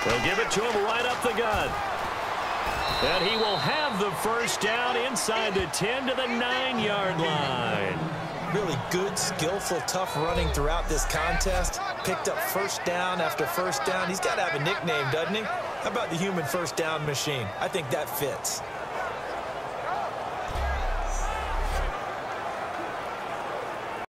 They'll give it to him right up the gut. And he will have the first down inside the 10 to the 9-yard line. Really good, skillful, tough running throughout this contest. Picked up first down after first down. He's got to have a nickname, doesn't he? How about the human first down machine? I think that fits.